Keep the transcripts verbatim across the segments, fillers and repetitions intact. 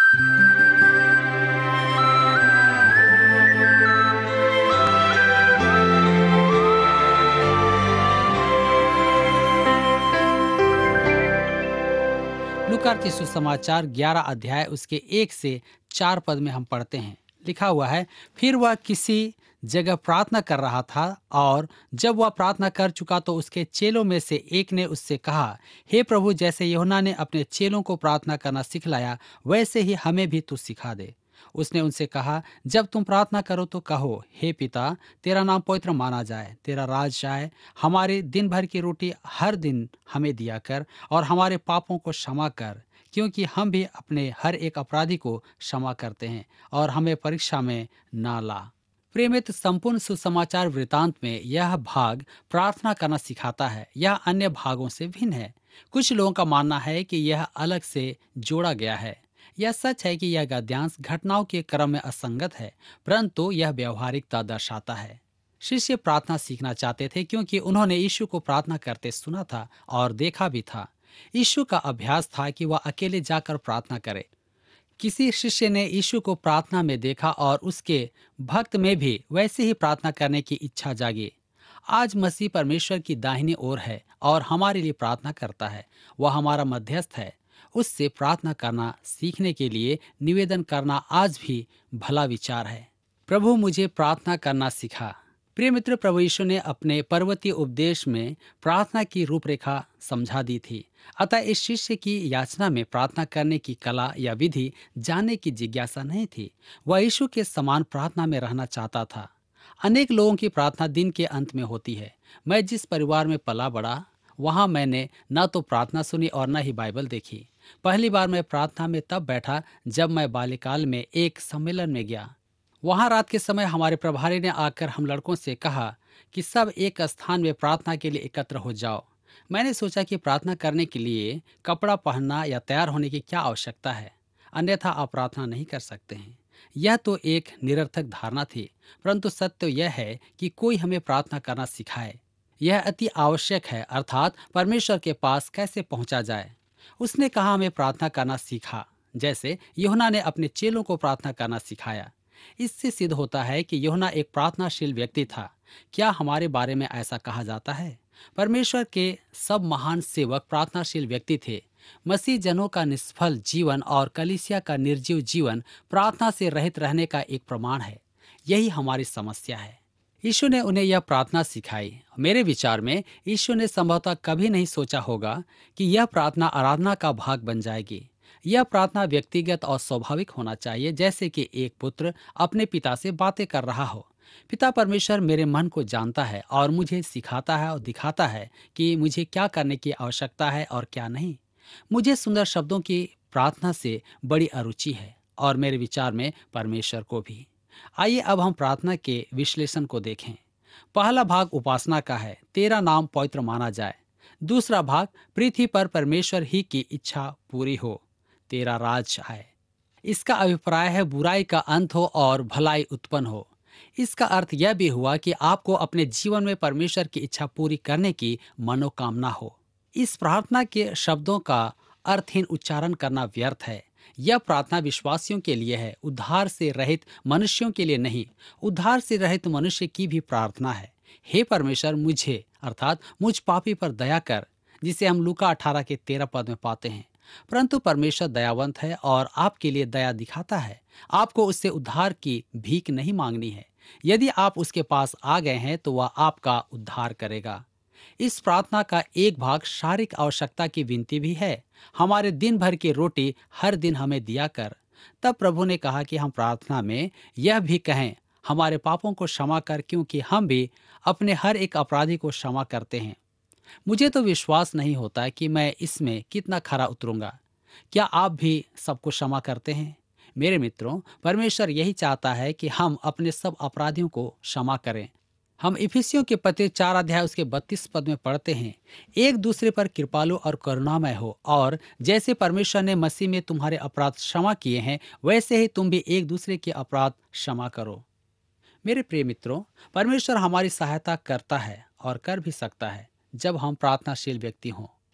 लूका के सुसमाचार ग्यारह अध्याय उसके एक से चार पद में हम पढ़ते हैं। लिखा हुआ है, फिर वह किसी जगह प्रार्थना कर रहा था और जब वह प्रार्थना कर चुका तो उसके चेलों में से एक ने उससे कहा, हे प्रभु, जैसे यूहन्ना ने अपने चेलों को प्रार्थना करना सिखलाया वैसे ही हमें भी तू सिखा दे। उसने उनसे कहा, जब तुम प्रार्थना करो तो कहो, हे पिता, तेरा नाम पवित्र माना जाए, तेरा राज आए, हमारे दिन भर की रोटी हर दिन हमें दिया कर और हमारे पापों को क्षमा कर, क्योंकि हम भी अपने हर एक अपराधी को क्षमा करते हैं, और हमें परीक्षा में ना ला। प्रिय मित्र, संपूर्ण सुसमाचार वृतांत में यह भाग प्रार्थना करना सिखाता है। यह अन्य भागों से भिन्न है। कुछ लोगों का मानना है कि यह अलग से जोड़ा गया है। यह सच है कि यह गद्यांश घटनाओं के क्रम में असंगत है, परंतु यह व्यवहारिकता दर्शाता है। शिष्य प्रार्थना सीखना चाहते थे क्योंकि उन्होंने यीशु को प्रार्थना करते सुना था और देखा भी था। यीशु का अभ्यास था कि वह अकेले जाकर प्रार्थना करे। किसी शिष्य ने यीशु को प्रार्थना में देखा और उसके भक्त में भी वैसे ही प्रार्थना करने की इच्छा जागी। आज मसीह परमेश्वर की दाहिनी ओर है और हमारे लिए प्रार्थना करता है। वह हमारा मध्यस्थ है। उससे प्रार्थना करना सीखने के लिए निवेदन करना आज भी भला विचार है। प्रभु, मुझे प्रार्थना करना सिखा। प्रिय मित्र, प्रभु यीशु ने अपने पर्वतीय उपदेश में प्रार्थना की रूपरेखा समझा दी थी। अतः इस शिष्य की याचना में प्रार्थना करने की कला या विधि जानने की जिज्ञासा नहीं थी। वह यीशु के समान प्रार्थना में रहना चाहता था। अनेक लोगों की प्रार्थना दिन के अंत में होती है। मैं जिस परिवार में पला बड़ा, वहाँ मैंने न तो प्रार्थना सुनी और न ही बाइबल देखी। पहली बार मैं प्रार्थना में तब बैठा जब मैं बाल्यकाल में एक सम्मेलन में गया। वहाँ रात के समय हमारे प्रभारी ने आकर हम लड़कों से कहा कि सब एक स्थान में प्रार्थना के लिए एकत्र हो जाओ। मैंने सोचा कि प्रार्थना करने के लिए कपड़ा पहनना या तैयार होने की क्या आवश्यकता है, अन्यथा आप प्रार्थना नहीं कर सकते हैं। यह तो एक निरर्थक धारणा थी, परंतु सत्य यह है कि कोई हमें प्रार्थना करना सिखाए। यह अति आवश्यक है, अर्थात परमेश्वर के पास कैसे पहुंचा जाए। उसने कहा हमें प्रार्थना करना सीखा, जैसे यूहन्ना ने अपने चेलों को प्रार्थना करना सिखाया। इससे सिद्ध होता है कि यूहन्ना एक प्रार्थनाशील व्यक्ति था। क्या हमारे बारे में ऐसा कहा जाता है? परमेश्वर के सब महान सेवक प्रार्थनाशील व्यक्ति थे। मसीह जनों का निष्फल जीवन और कलीसिया का निर्जीव जीवन प्रार्थना से रहित रहने का एक प्रमाण है। यही हमारी समस्या है। यीशु ने उन्हें यह प्रार्थना सिखाई। मेरे विचार में यीशु ने संभवतः कभी नहीं सोचा होगा कि यह प्रार्थना आराधना का भाग बन जाएगी। यह प्रार्थना व्यक्तिगत और स्वाभाविक होना चाहिए, जैसे कि एक पुत्र अपने पिता से बातें कर रहा हो। पिता परमेश्वर मेरे मन को जानता है और मुझे सिखाता है और दिखाता है कि मुझे क्या करने की आवश्यकता है और क्या नहीं। मुझे सुंदर शब्दों की प्रार्थना से बड़ी अरुचि है और मेरे विचार में परमेश्वर को भी। आइए अब हम प्रार्थना के विश्लेषण को देखें। पहला भाग उपासना का है, तेरा नाम पवित्र माना जाए। दूसरा भाग, पृथ्वी पर परमेश्वर ही की इच्छा पूरी हो, तेरा राज आए। इसका अभिप्राय है बुराई का अंत हो और भलाई उत्पन्न हो। इसका अर्थ यह भी हुआ कि आपको अपने जीवन में परमेश्वर की इच्छा पूरी करने की मनोकामना हो। इस प्रार्थना के शब्दों का अर्थहीन उच्चारण करना व्यर्थ है। यह प्रार्थना विश्वासियों के लिए है, उद्धार से रहित मनुष्यों के लिए नहीं। उद्धार से रहित मनुष्य की भी प्रार्थना है, हे परमेश्वर, मुझे अर्थात मुझ पापी पर दया कर, जिसे हम लूका अठारह के तेरह पद में पाते हैं। परंतु परमेश्वर दयावंत है और आपके लिए दया दिखाता है। आपको उससे उद्धार की भीख नहीं मांगनी है। यदि आप उसके पास आ गए हैं तो वह आपका उद्धार करेगा। इस प्रार्थना का एक भाग शारीरिक आवश्यकता की विनती भी है। हमारे दिन भर की रोटी हर दिन हमें दिया कर। तब प्रभु ने कहा कि हम प्रार्थना में यह भी कहें, हमारे पापों को क्षमा कर, क्योंकि हम भी अपने हर एक अपराधी को क्षमा करते हैं। मुझे तो विश्वास नहीं होता कि मैं इसमें कितना खरा उतरूंगा। क्या आप भी सबको क्षमा करते हैं? मेरे मित्रों, परमेश्वर यही चाहता है कि हम अपने सब अपराधियों को क्षमा करें। हम इफिसियों के पत्र चार अध्याय उसके बत्तीस पद में पढ़ते हैं, एक दूसरे पर कृपालु और करुणामय हो, और जैसे परमेश्वर ने मसीह में तुम्हारे अपराध क्षमा किए हैं, वैसे ही तुम भी एक दूसरे के अपराध क्षमा करो। मेरे प्रिय मित्रों, परमेश्वर हमारी सहायता करता है और कर भी सकता है जब हम प्रार्थनाशील व्यक्ति हों।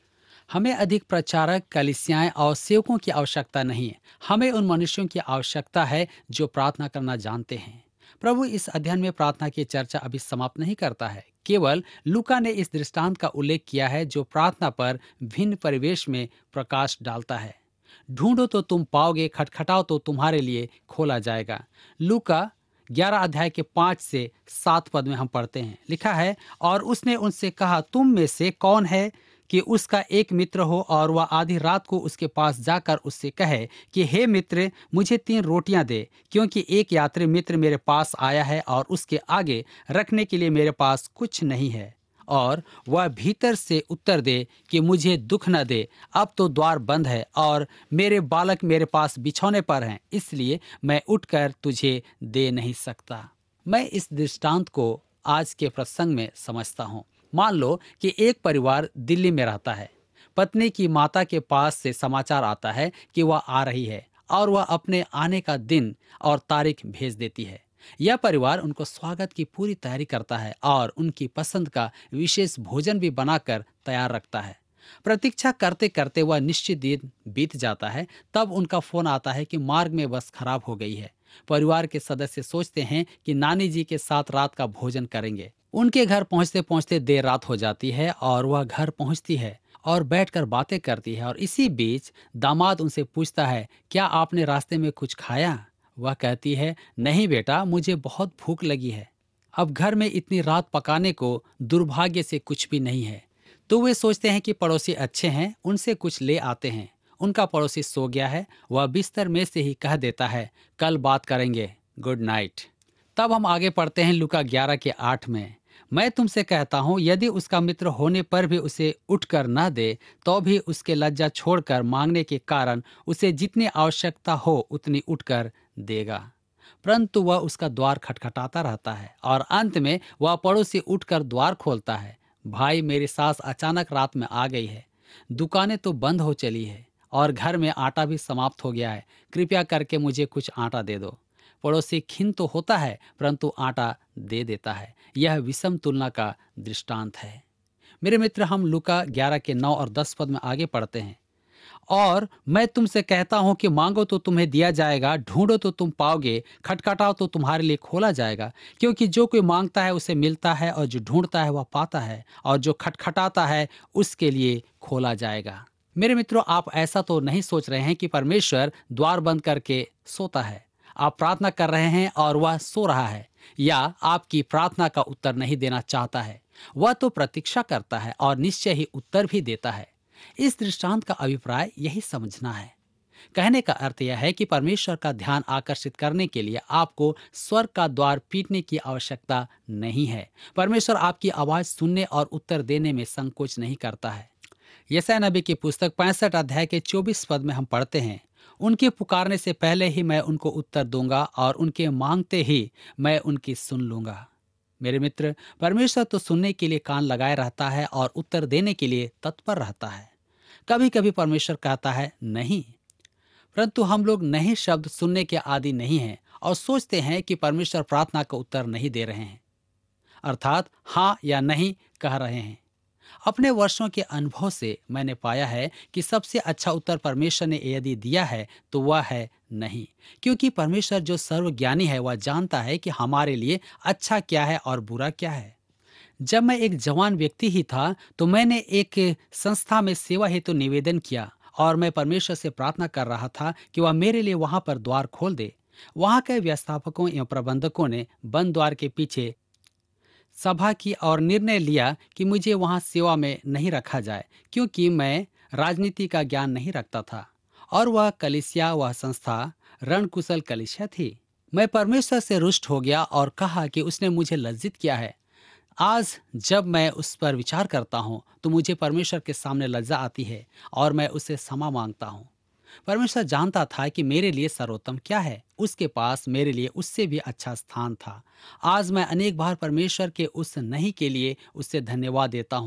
हमें अधिक प्रचारक, कलीसियाएं और सेवकों की आवश्यकता नहीं है। हमें उन मनुष्यों की आवश्यकता है जो प्रार्थना करना जानते हैं। प्रभु इस अध्ययन में प्रार्थना की चर्चा अभी समाप्त नहीं करता है। केवल लूका ने इस दृष्टांत का उल्लेख किया है जो प्रार्थना पर भिन्न परिवेश में प्रकाश डालता है। ढूंढो तो तुम पाओगे, खटखटाओ तो तुम्हारे लिए खोला जाएगा। लूका ग्यारह अध्याय के पाँच से सात पद में हम पढ़ते हैं, लिखा है, और उसने उनसे कहा, तुम में से कौन है कि उसका एक मित्र हो और वह आधी रात को उसके पास जाकर उससे कहे कि हे मित्र, मुझे तीन रोटियां दे, क्योंकि एक यात्री मित्र मेरे पास आया है और उसके आगे रखने के लिए मेरे पास कुछ नहीं है। और वह भीतर से उत्तर दे कि मुझे दुख न दे, अब तो द्वार बंद है और मेरे बालक मेरे पास बिछौने पर हैं, इसलिए मैं उठकर तुझे दे नहीं सकता। मैं इस दृष्टांत को आज के प्रसंग में समझता हूँ। मान लो कि एक परिवार दिल्ली में रहता है। पत्नी की माता के पास से समाचार आता है कि वह आ रही है और वह अपने आने का दिन और तारीख भेज देती है। यह परिवार उनको स्वागत की पूरी तैयारी करता है और उनकी पसंद का विशेष भोजन भी बनाकर तैयार रखता है। प्रतीक्षा करते करते वह निश्चित दिन बीत जाता है। तब उनका फोन आता है कि मार्ग में बस खराब हो गई है। परिवार के सदस्य सोचते हैं कि नानी जी के साथ रात का भोजन करेंगे। उनके घर पहुंचते पहुंचते देर रात हो जाती है और वह घर पहुंचती है और बैठकर बातें करती है। और इसी बीच दामाद उनसे पूछता है, क्या आपने रास्ते में कुछ खाया? वह कहती है, नहीं बेटा, मुझे बहुत भूख लगी है। अब घर में इतनी रात पकाने को दुर्भाग्य से कुछ भी नहीं है। तो वे सोचते हैं कि पड़ोसी अच्छे हैं, उनसे कुछ ले आते हैं। उनका पड़ोसी सो गया है। वह बिस्तर में से ही कह देता है, कल बात करेंगे, गुड नाइट। तब हम आगे पढ़ते हैं लूका ग्यारह के आठ में, मैं तुमसे कहता हूँ, यदि उसका मित्र होने पर भी उसे उठकर न दे, तो भी उसके लज्जा छोड़कर मांगने के कारण उसे जितनी आवश्यकता हो उतनी उठकर देगा। परंतु वह उसका द्वार खटखटाता रहता है और अंत में वह पड़ोसी उठकर द्वार खोलता है। भाई, मेरी सास अचानक रात में आ गई है, दुकानें तो बंद हो चली है और घर में आटा भी समाप्त हो गया है, कृपया करके मुझे कुछ आटा दे दो। पड़ोसी खिन्न तो होता है परंतु आटा दे देता है। यह विषम तुलना का दृष्टांत है। मेरे मित्र, हम लूका ग्यारह के नौ और दस पद में आगे पढ़ते हैं, और मैं तुमसे कहता हूं कि मांगो तो तुम्हें दिया जाएगा, ढूंढो तो तुम पाओगे, खटखटाओ तो तुम्हारे लिए खोला जाएगा। क्योंकि जो कोई मांगता है उसे मिलता है, और जो ढूंढता है वह पाता है, और जो खटखटाता है उसके लिए खोला जाएगा। मेरे मित्रों, आप ऐसा तो नहीं सोच रहे हैं कि परमेश्वर द्वार बंद करके सोता है। आप प्रार्थना कर रहे हैं और वह सो रहा है, या आपकी प्रार्थना का उत्तर नहीं देना चाहता है। वह तो प्रतीक्षा करता है और निश्चय ही उत्तर भी देता है। इस दृष्टांत का अभिप्राय यही समझना है। कहने का अर्थ यह है कि परमेश्वर का ध्यान आकर्षित करने के लिए आपको स्वर्ग का द्वार पीटने की आवश्यकता नहीं है। परमेश्वर आपकी आवाज सुनने और उत्तर देने में संकोच नहीं करता है। यशायाह नबी की पुस्तक पैंसठ अध्याय के चौबीस पद में हम पढ़ते हैं, उनके पुकारने से पहले ही मैं उनको उत्तर दूंगा और उनके मांगते ही मैं उनकी सुन लूंगा। मेरे मित्र, परमेश्वर तो सुनने के लिए कान लगाए रहता है और उत्तर देने के लिए तत्पर रहता है। कभी कभी परमेश्वर कहता है नहीं, परंतु हम लोग नहीं शब्द सुनने के आदी नहीं हैं और सोचते हैं कि परमेश्वर प्रार्थना का उत्तर नहीं दे रहे हैं, अर्थात हाँ या नहीं कह रहे हैं। अपने वर्षों के अनुभव से मैंने पाया है कि सबसे अच्छा उत्तर परमेश्वर ने यदि दिया है तो वह है नहीं, क्योंकि परमेश्वर जो सर्वज्ञानी है वह जानता है कि हमारे लिए अच्छा क्या है और बुरा क्या है। जब मैं एक जवान व्यक्ति ही था तो मैंने एक संस्था में सेवा हेतु तो निवेदन किया और मैं परमेश्वर से प्रार्थना कर रहा था कि वह मेरे लिए वहां पर द्वार खोल दे। वहां के व्यवस्थापकों एवं प्रबंधकों ने बंद द्वार के पीछे सभा की और निर्णय लिया कि मुझे वहां सेवा में नहीं रखा जाए, क्योंकि मैं राजनीति का ज्ञान नहीं रखता था और वह कलीसिया, वह संस्था रणकुशल कलीसिया थी। मैं परमेश्वर से रुष्ट हो गया और कहा कि उसने मुझे लज्जित किया है। आज जब मैं उस पर विचार करता हूँ तो मुझे परमेश्वर के सामने लज्जा आती है और मैं उससे क्षमा मांगता हूँ। परमेश्वर जानता था कि मेरे लिए सर्वोत्तम क्या है। उसके पास मेरे लिए उससे भी अच्छा स्थान था। आज मैं अनेक बार परमेश्वर के उस नहीं के लिए उससे धन्यवाद देता हूँ।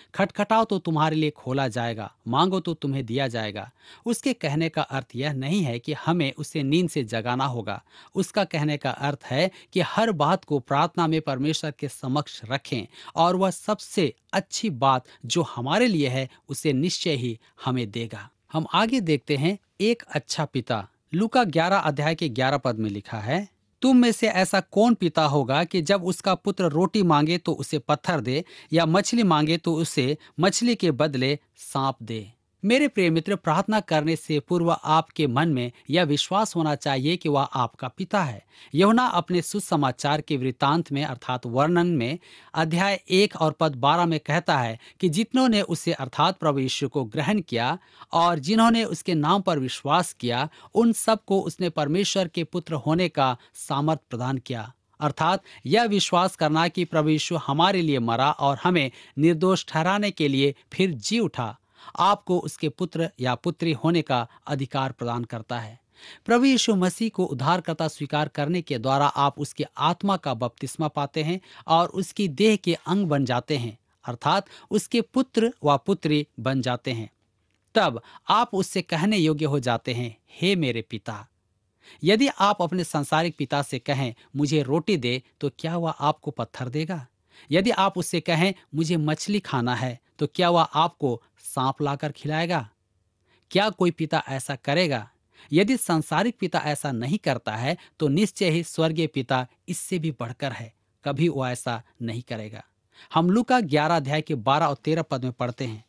खटखटाओ तो तुम्हारे लिए खोला जाएगा, मांगो तो तुम्हें दिया जाएगा। उसके कहने का अर्थ यह नहीं है कि हमें उसे नींद से जगाना होगा। उसका कहने का अर्थ है कि हर बात को प्रार्थना में परमेश्वर के समक्ष रखें और वह सबसे अच्छी बात जो हमारे लिए है उसे निश्चय ही हमें देगा। हम आगे देखते हैं, एक अच्छा पिता। लूका ग्यारह अध्याय के ग्यारह पद में लिखा है, तुम में से ऐसा कौन पिता होगा कि जब उसका पुत्र रोटी मांगे तो उसे पत्थर दे, या मछली मांगे तो उसे मछली के बदले सांप दे। मेरे प्रिय मित्र, प्रार्थना करने से पूर्व आपके मन में यह विश्वास होना चाहिए कि वह आपका पिता है। यूहन्ना अपने सुसमाचार के वृत्तांत में अर्थात वर्णन में अध्याय एक और पद बारह में कहता है कि जितनों ने उसे अर्थात प्रभु यीशु को ग्रहण किया और जिन्होंने उसके नाम पर विश्वास किया, उन सबको उसने परमेश्वर के पुत्र होने का सामर्थ प्रदान किया। अर्थात यह विश्वास करना कि प्रभु यीशु हमारे लिए मरा और हमें निर्दोष ठहराने के लिए फिर जी उठा, आपको उसके पुत्र या पुत्री होने का अधिकार प्रदान करता है। प्रभु यीशु मसीह को उद्धारकर्ता स्वीकार करने के द्वारा आप उसकी आत्मा का बपतिस्मा पाते हैं और उसकी देह के अंग बन जाते हैं, अर्थात उसके पुत्र व पुत्री बन जाते हैं। तब आप उससे कहने योग्य हो जाते हैं, हे मेरे पिता। यदि आप अपने सांसारिक पिता से कहें मुझे रोटी दे, तो क्या वह आपको पत्थर देगा? यदि आप उससे कहें मुझे मछली खाना है, तो क्या वह आपको सांप लाकर खिलाएगा? क्या कोई पिता ऐसा करेगा? यदि सांसारिक पिता ऐसा नहीं करता है तो निश्चय ही स्वर्गीय पिता इससे भी बढ़कर है, कभी वह ऐसा नहीं करेगा। हम लूका ग्यारह अध्याय के बारह और तेरह पद में पढ़ते हैं,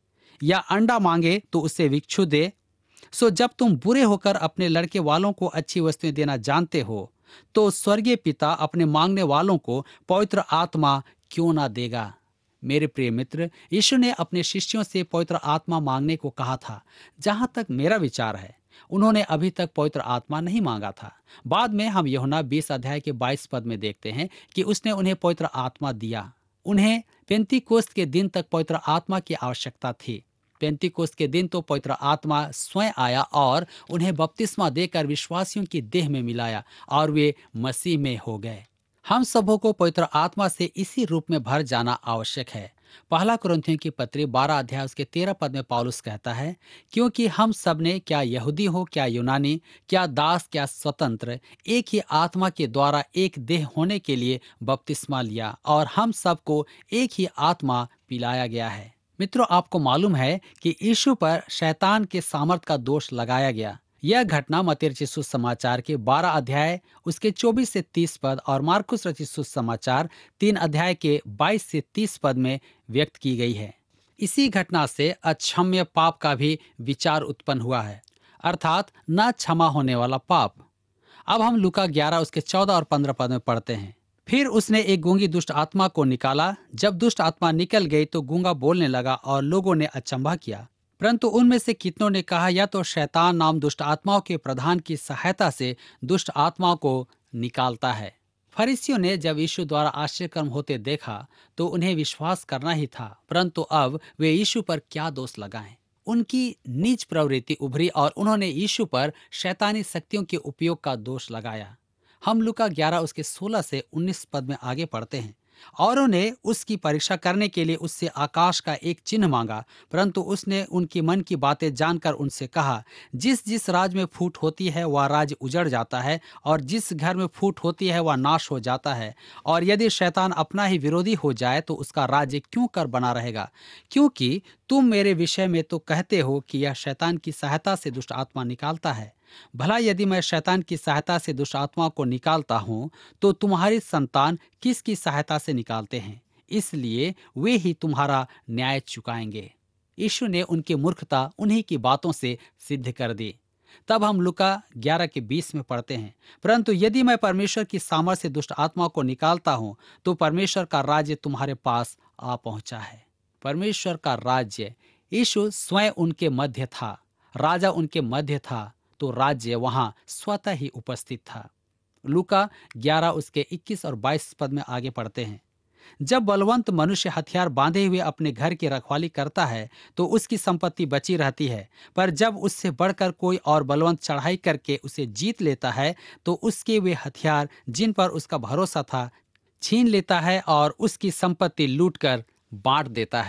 या अंडा मांगे तो उसे भिक्षु दे। सो जब तुम बुरे होकर अपने लड़के वालों को अच्छी वस्तुएं देना जानते हो, तो स्वर्गीय पिता अपने मांगने वालों को पवित्र आत्मा क्यों ना देगा। मेरे प्रिय मित्र, यीशु ने अपने शिष्यों से पवित्र आत्मा मांगने को कहा था। जहां तक मेरा विचार है, उन्होंने अभी तक पवित्र आत्मा नहीं मांगा था। बाद में हम यूहन्ना बीस अध्याय के बाईस पद में देखते हैं कि उसने उन्हें पवित्र आत्मा दिया। उन्हें पेंतीकोस्त के दिन तक पवित्र आत्मा की आवश्यकता थी। पेंतीकोस्त के दिन तो पवित्र आत्मा स्वयं आया और उन्हें बपतिस्मा देकर विश्वासियों की देह में मिलाया और वे मसीह में हो गए। हम सबों को पवित्र आत्मा से इसी रूप में भर जाना आवश्यक है। पहला कुरिन्थियों की पत्री बारह अध्याय उसके तेरह पद में पौलुस कहता है, क्योंकि हम सब ने, क्या यहूदी हो क्या यूनानी, क्या दास क्या स्वतंत्र, एक ही आत्मा के द्वारा एक देह होने के लिए बपतिस्मा लिया और हम सबको एक ही आत्मा पिलाया गया है। मित्रों, आपको मालूम है कि यीशु पर शैतान के सामर्थ का दोष लगाया गया। यह घटना मत्ती रचित सुसमाचार के बारह अध्याय उसके चौबीस से तीस पद और मार्कुस रचित सुसमाचार तीन अध्याय के बाईस से तीस पद में व्यक्त की गई है। इसी घटना से अक्षम्य पाप का भी विचार उत्पन्न हुआ है, अर्थात न क्षमा होने वाला पाप। अब हम लूका ग्यारह उसके चौदह और पंद्रह पद में पढ़ते हैं, फिर उसने एक गूंगी दुष्ट आत्मा को निकाला। जब दुष्ट आत्मा निकल गई तो गूंगा बोलने लगा और लोगों ने अचंभा किया। परंतु उनमें से कितनों ने कहा, या तो शैतान नाम दुष्ट आत्माओं के प्रधान की सहायता से दुष्ट आत्माओं को निकालता है। फरीसियों ने जब यीशु द्वारा आश्चर्यकर्म होते देखा तो उन्हें विश्वास करना ही था, परंतु अब वे यीशु पर क्या दोष लगाएं? उनकी नीच प्रवृत्ति उभरी और उन्होंने यीशु पर शैतानी शक्तियों के उपयोग का दोष लगाया। हम लूका ग्यारह उसके सोलह से उन्नीस पद में आगे पढ़ते हैं, और उन्हें उसकी परीक्षा करने के लिए उससे आकाश का एक चिन्ह मांगा, परंतु उसने उनकी मन की बातें जानकर उनसे कहा, जिस जिस राज में फूट होती है वह राज उजड़ जाता है, और जिस घर में फूट होती है वह नाश हो जाता है। और यदि शैतान अपना ही विरोधी हो जाए तो उसका राज्य क्यों कर बना रहेगा? क्योंकि तुम मेरे विषय में तो कहते हो कि यह शैतान की सहायता से दुष्ट आत्मा निकालता है। भला यदि मैं शैतान की सहायता से दुष्ट आत्मा को निकालता हूँ, तो तुम्हारी संतान किसकी सहायता से निकालते हैं? इसलिए वे ही तुम्हारा न्याय चुकाएंगे। यीशु ने उनकी मूर्खता उन्हीं की बातों से सिद्ध कर दी। तब हम लूका ग्यारह के बीस में पढ़ते हैं, परंतु यदि मैं परमेश्वर की सामर्थ से दुष्ट आत्मा को निकालता हूँ, तो परमेश्वर का राज्य तुम्हारे पास आ पहुंचा है। परमेश्वर का राज्य, यीशु स्वयं उनके मध्य था, राजा उनके मध्य था, तो राज्य वहां स्वतः ही उपस्थित था। लूका ग्यारह उसके इक्कीस और बाईस पद में आगे पढ़ते हैं, जब बलवंत मनुष्य हथियार बांधे हुए अपने घर की रखवाली करता है तो उसकी संपत्ति बची रहती है, पर जब उससे बढ़कर कोई और बलवंत चढ़ाई करके उसे जीत लेता है तो उसके वे हथियार जिन पर उसका भरोसा था छीन लेता है और उसकी संपत्ति लूटकर बांट देता है।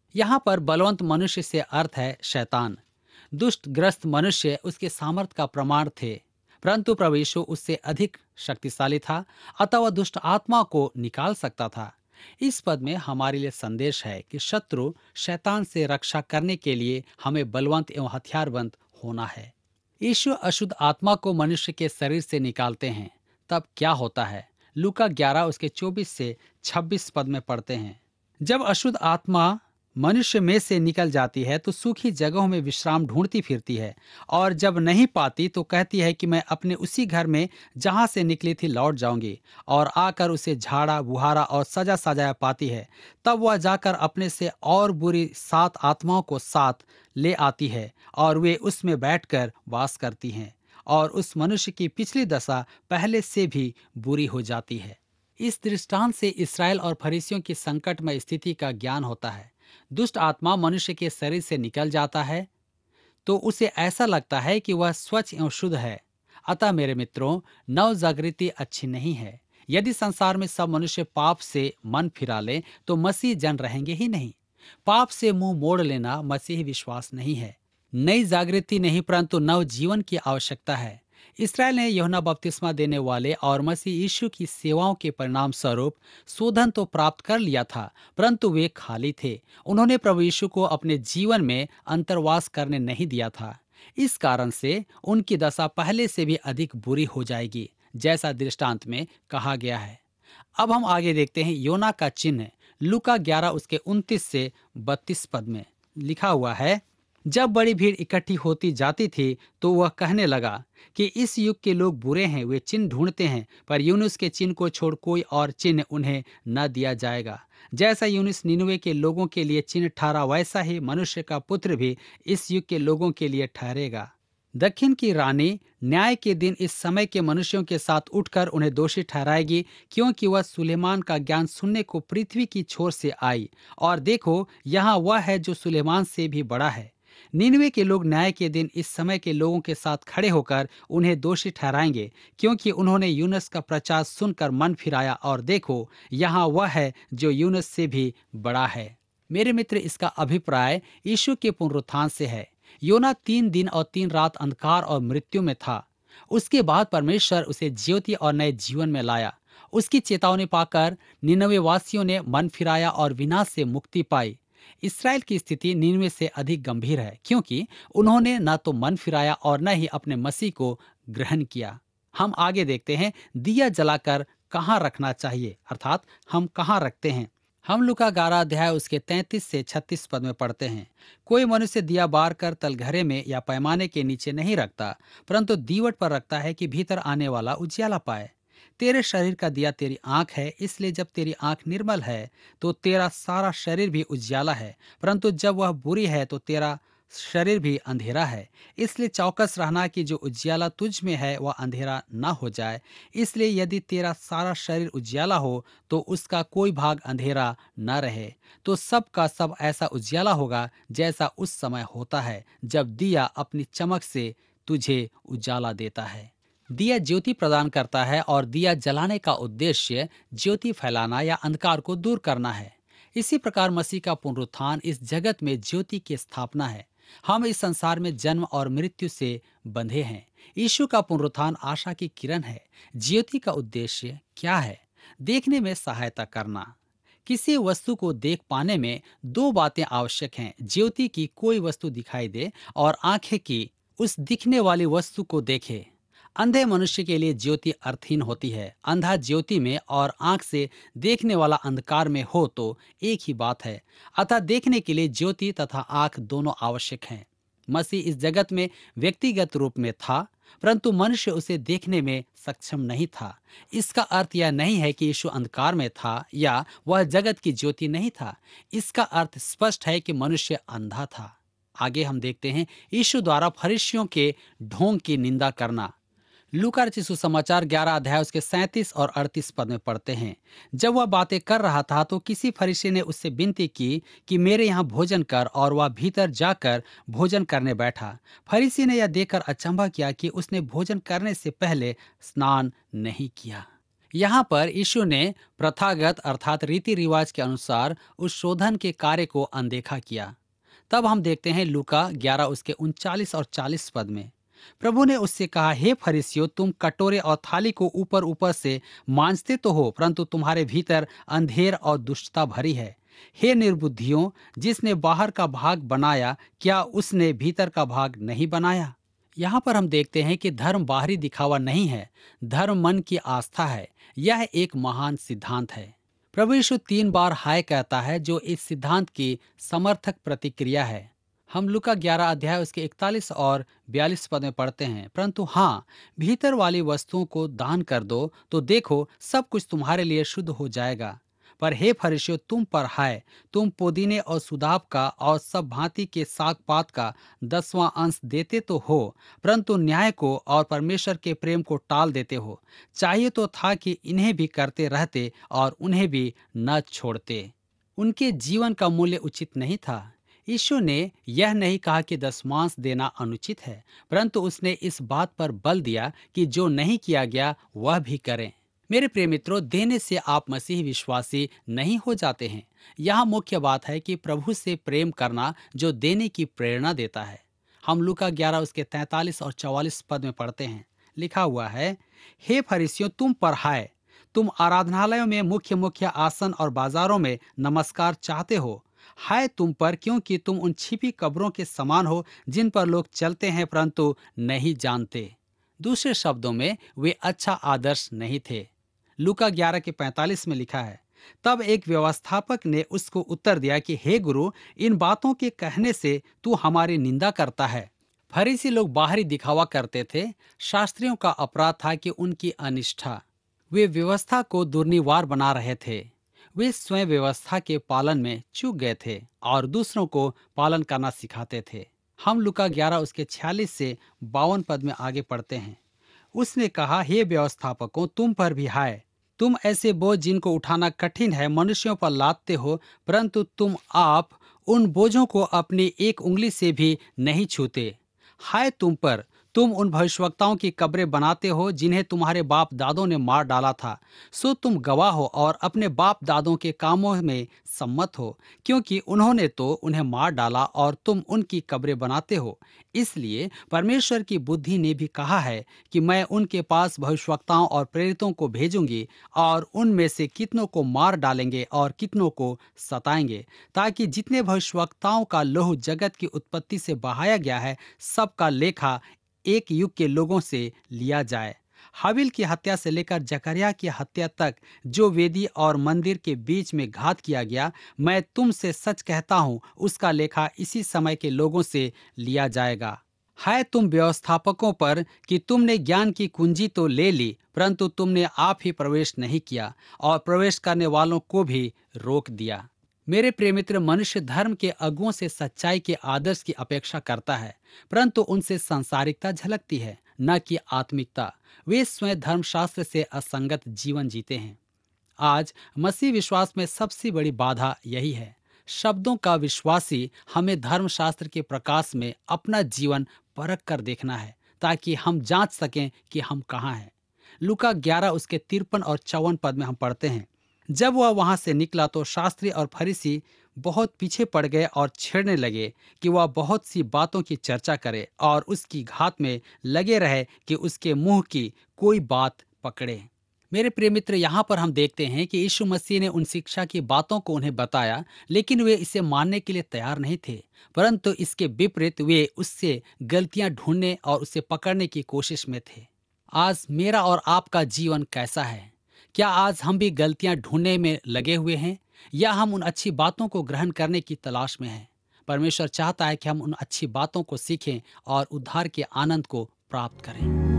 यहाँ पर बलवंत मनुष्य से अर्थ है शैतान। दुष्ट ग्रस्त मनुष्य उसके सामर्थ का प्रमाण थे, परंतु प्रभु यीशु उससे अधिक शक्तिशाली था, अतः वह दुष्ट आत्मा को निकाल सकता था। इस पद में हमारे लिए संदेश है कि शत्रु शैतान से रक्षा करने के लिए हमें बलवंत एवं हथियारबंद होना है। यीशु अशुद्ध आत्मा को मनुष्य के शरीर से निकालते हैं, तब क्या होता है? लूका ग्यारह उसके चौबीस से छब्बीस पद में पढ़ते हैं। जब अशुद्ध आत्मा मनुष्य में से निकल जाती है तो सूखी जगहों में विश्राम ढूंढती फिरती है, और जब नहीं पाती तो कहती है कि मैं अपने उसी घर में जहां से निकली थी लौट जाऊंगी, और आकर उसे झाड़ा बुहारा और सजा सजाया पाती है। तब वह जाकर अपने से और बुरी सात आत्माओं को साथ ले आती है, और वे उसमें बैठकर वास करती हैं, और उस मनुष्य की पिछली दशा पहले से भी बुरी हो जाती है। इस दृष्टांत से इसराइल और फरीसियों की संकटमय स्थिति का ज्ञान होता है। दुष्ट आत्मा मनुष्य के शरीर से निकल जाता है तो उसे ऐसा लगता है कि वह स्वच्छ एवं शुद्ध है। अतः मेरे मित्रों, नव जागृति अच्छी नहीं है। यदि संसार में सब मनुष्य पाप से मन फिरा ले तो मसीह जन रहेंगे ही नहीं। पाप से मुंह मोड़ लेना मसीही विश्वास नहीं है। नई जागृति नहीं, परंतु नव जीवन की आवश्यकता है। इसराइल ने यूहन्ना बपतिस्मा देने वाले और मसीह यीशु की सेवाओं के परिणाम स्वरूप शोधन तो प्राप्त कर लिया था, परंतु वे खाली थे। उन्होंने प्रभु यीशु को अपने जीवन में अंतर्वास करने नहीं दिया था। इस कारण से उनकी दशा पहले से भी अधिक बुरी हो जाएगी, जैसा दृष्टांत में कहा गया है। अब हम आगे देखते हैं योना का चिन्ह। लूका ग्यारह उसके उनतीस से बत्तीस पद में लिखा हुआ है, जब बड़ी भीड़ इकट्ठी होती जाती थी तो वह कहने लगा कि इस युग के लोग बुरे हैं, वे चिन्ह ढूंढते हैं, पर यूनुस के चिन्ह को छोड़ कोई और चिन्ह उन्हें न दिया जाएगा। जैसा यूनुस निनवे के लोगों के लिए चिन्ह ठहरा, वैसा ही मनुष्य का पुत्र भी इस युग के लोगों के लिए ठहरेगा। दक्षिण की रानी न्याय के दिन इस समय के मनुष्यों के साथ उठकर उन्हें दोषी ठहराएगी, क्योंकि वह सुलेमान का ज्ञान सुनने को पृथ्वी की छोर से आई, और देखो यहाँ वह है जो सुलेमान से भी बड़ा है। निनवे के लोग न्याय के दिन इस समय के लोगों के साथ खड़े होकर उन्हें दोषी ठहराएंगे, क्योंकि उन्होंने यूनुस का प्रचार सुनकर मन फिराया, और देखो यहाँ वह है जो यूनुस से भी बड़ा है। मेरे मित्र, इसका अभिप्राय यीशु के पुनरुत्थान से है। योना तीन दिन और तीन रात अंधकार और मृत्यु में था। उसके बाद परमेश्वर उसे ज्योति और नए जीवन में लाया। उसकी चेतावनी पाकर निनवे वासियों ने मन फिराया और विनाश से मुक्ति पाई। इसराइल की स्थिति निनवे से अधिक गंभीर है, क्योंकि उन्होंने न तो मन फिराया और न ही अपने मसीह को ग्रहण किया। हम आगे देखते हैं, दिया जलाकर कहाँ रखना चाहिए, अर्थात हम कहाँ रखते हैं। हम लूका ग्यारह अध्याय उसके तैंतीस से छत्तीस पद में पढ़ते हैं, कोई मनुष्य दिया बार कर तलघरे में या पैमाने के नीचे नहीं रखता, परंतु दीवट पर रखता है कि भीतर आने वाला उजियाला पाए। तेरे शरीर का दिया तेरी आंख है, इसलिए जब तेरी आंख निर्मल है तो तेरा सारा शरीर भी उजियाला है, परंतु जब वह बुरी है तो तेरा शरीर भी अंधेरा है। इसलिए चौकस रहना कि जो उजियाला तुझ में है वह अंधेरा न हो जाए। इसलिए यदि तेरा सारा शरीर उजियाला हो तो उसका कोई भाग अंधेरा न रहे, तो सब का सब ऐसा उजियाला होगा जैसा उस समय होता है जब दिया अपनी चमक से तुझे उजाला देता है। दिया ज्योति प्रदान करता है, और दिया जलाने का उद्देश्य ज्योति फैलाना या अंधकार को दूर करना है। इसी प्रकार मसीह का पुनरुत्थान इस जगत में ज्योति की स्थापना है। हम इस संसार में जन्म और मृत्यु से बंधे हैं। यीशु का पुनरुत्थान आशा की किरण है। ज्योति का उद्देश्य क्या है? देखने में सहायता करना। किसी वस्तु को देख पाने में दो बातें आवश्यक हैं, ज्योति की कोई वस्तु दिखाई दे और आंखें की उस दिखने वाली वस्तु को देखे। अंधे मनुष्य के लिए ज्योति अर्थहीन होती है। अंधा ज्योति में और आंख से देखने वाला अंधकार में हो तो एक ही बात है। अतः देखने के लिए ज्योति तथा आंख दोनों आवश्यक हैं। मसीह इस जगत में व्यक्तिगत रूप में था, परंतु मनुष्य उसे देखने में सक्षम नहीं था। इसका अर्थ यह नहीं है कि यीशु अंधकार में था या वह जगत की ज्योति नहीं था। इसका अर्थ स्पष्ट है कि मनुष्य अंधा था। आगे हम देखते हैं, यीशु द्वारा फरीसियों के ढोंग की निंदा करना। लूका रचित सुसमाचार ग्यारह अध्याय उसके सैंतीस और अड़तीस पद में पढ़ते हैं, जब वह बातें कर रहा था तो किसी फरीसी ने उससे विनती की कि मेरे यहाँ भोजन कर, और वह भीतर जाकर भोजन करने बैठा। फरीसी ने यह देखकर अचंभा किया कि उसने भोजन करने से पहले स्नान नहीं किया। यहाँ पर यीशु ने प्रथागत अर्थात रीति रिवाज के अनुसार उस शोधन के कार्य को अनदेखा किया। तब हम देखते हैं लूका ग्यारह उसके उनचालीस और चालीस पद में प्रभु ने उससे कहा, हे फरीसियों, तुम कटोरे और थाली को ऊपर ऊपर से मांजते तो हो, परंतु तुम्हारे भीतर अंधेर और दुष्टता भरी है। हे निर्बुद्धियों, जिसने बाहर का भाग बनाया, क्या उसने भीतर का भाग नहीं बनाया? यहाँ पर हम देखते हैं कि धर्म बाहरी दिखावा नहीं है, धर्म मन की आस्था है। यह एक महान सिद्धांत है। प्रभु यीशु तीन बार हाय कहता है, जो इस सिद्धांत की समर्थक प्रतिक्रिया है। हम लूका ग्यारह अध्याय उसके इकतालीस और बयालीस पद में पढ़ते हैं, परंतु हाँ, भीतर वाली वस्तुओं को दान कर दो, तो देखो सब कुछ तुम्हारे लिए शुद्ध हो जाएगा। पर हे फरीसियों, तुम पर हाय, तुम पुदीने और सुदाब का और सब भांति के साग पात का दसवां अंश देते तो हो, परंतु न्याय को और परमेश्वर के प्रेम को टाल देते हो। चाहिए तो था कि इन्हें भी करते रहते और उन्हें भी न छोड़ते। उनके जीवन का मूल्य उचित नहीं था। यीशु ने यह नहीं कहा कि दसमांश देना अनुचित है, परंतु उसने इस बात पर बल दिया कि जो नहीं किया गया वह भी करें। मेरे प्रिय मित्रों, देने से आप मसीह विश्वासी नहीं हो जाते हैं। यहाँ मुख्य बात है कि प्रभु से प्रेम करना जो देने की प्रेरणा देता है। हम लूका ग्यारह उसके तैंतालीस और चौवालीस पद में पढ़ते हैं, लिखा हुआ है, हे फरीसियों, तुम पर हाय, तुम आराधनालयों में मुख्य मुख्य आसन और बाजारों में नमस्कार चाहते हो। हाय तुम पर, क्योंकि तुम उन छिपी कब्रों के समान हो जिन पर लोग चलते हैं परंतु नहीं जानते। दूसरे शब्दों में, वे अच्छा आदर्श नहीं थे। लूका ग्यारह के पैंतालीस में लिखा है, तब एक व्यवस्थापक ने उसको उत्तर दिया कि हे गुरु, इन बातों के कहने से तू हमारी निंदा करता है। फरीसी लोग बाहरी दिखावा करते थे। शास्त्रियों का अपराध था कि उनकी अनिष्ठा। वे व्यवस्था को दुर्निवार बना रहे थे। वे स्वयं व्यवस्था के पालन में चूक गए थे और दूसरों को पालन करना सिखाते थे। हम लूका ग्यारह उसके छियालीस से बावन पद में आगे पढ़ते हैं। उसने कहा, हे व्यवस्थापकों, तुम पर भी हाय, तुम ऐसे बोझ जिनको उठाना कठिन है मनुष्यों पर लादते हो, परंतु तुम आप उन बोझों को अपनी एक उंगली से भी नहीं छूते। हाय तुम पर, तुम उन भविष्यवक्ताओं की कब्रें बनाते हो जिन्हें तुम्हारे बाप दादों ने मार डाला था। सो तुम गवाह हो और अपने बाप दादों के कामों में सम्मत हो, क्योंकि उन्होंने तो उन्हें मार डाला और तुम उनकी कब्रें बनाते हो। इसलिए परमेश्वर की बुद्धि ने भी कहा है कि मैं उनके पास भविष्यवक्ताओं और प्रेरितों को भेजूंगी और उनमें से कितनों को मार डालेंगे और कितनों को सताएंगे, ताकि जितने भविष्यवक्ताओं का लहू जगत की उत्पत्ति से बहाया गया है, सबका लेखा एक युग के लोगों से लिया जाए। हाबिल की हत्या से लेकर जकरिया की हत्या तक जो वेदी और मंदिर के बीच में घात किया गया, मैं तुमसे सच कहता हूँ, उसका लेखा इसी समय के लोगों से लिया जाएगा। हाय तुम व्यवस्थापकों पर कि तुमने ज्ञान की कुंजी तो ले ली, परंतु तुमने आप ही प्रवेश नहीं किया और प्रवेश करने वालों को भी रोक दिया। मेरे प्रिय मित्र, मनुष्य धर्म के अगुओं से सच्चाई के आदर्श की अपेक्षा करता है, परंतु उनसे सांसारिकता झलकती है, न कि आत्मिकता। वे स्वयं धर्मशास्त्र से असंगत जीवन जीते हैं। आज मसीह विश्वास में सबसे बड़ी बाधा यही है। शब्दों का विश्वासी हमें धर्मशास्त्र के प्रकाश में अपना जीवन परख कर देखना है, ताकि हम जांच सकें कि हम कहाँ हैं। लूका ग्यारह उसके तिरपन और चौवन पद में हम पढ़ते हैं, जब वह वहां से निकला तो शास्त्री और फरीसी बहुत पीछे पड़ गए और छेड़ने लगे कि वह बहुत सी बातों की चर्चा करे और उसकी घात में लगे रहे कि उसके मुंह की कोई बात पकड़े। मेरे प्रिय मित्र, यहाँ पर हम देखते हैं कि यीशु मसीह ने उन शिक्षा की बातों को उन्हें बताया, लेकिन वे इसे मानने के लिए तैयार नहीं थे, परंतु इसके विपरीत वे उससे गलतियां ढूंढने और उसे पकड़ने की कोशिश में थे। आज मेरा और आपका जीवन कैसा है? क्या आज हम भी गलतियां ढूंढने में लगे हुए हैं, या हम उन अच्छी बातों को ग्रहण करने की तलाश में हैं? परमेश्वर चाहता है कि हम उन अच्छी बातों को सीखें और उद्धार के आनंद को प्राप्त करें।